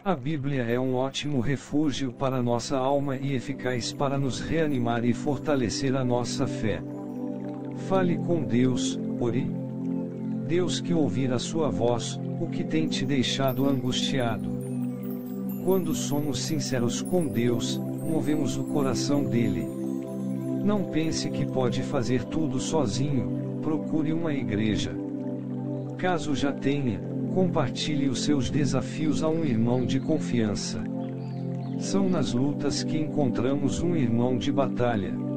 A Bíblia é um ótimo refúgio para nossa alma e eficaz para nos reanimar e fortalecer a nossa fé. Fale com Deus, ore. Deus que ouvir a sua voz, o que tem te deixado angustiado. Quando somos sinceros com Deus, movemos o coração dele. Não pense que pode fazer tudo sozinho, procure uma igreja. Caso já tenha, compartilhe os seus desafios a um irmão de confiança. São nas lutas que encontramos um irmão de batalha.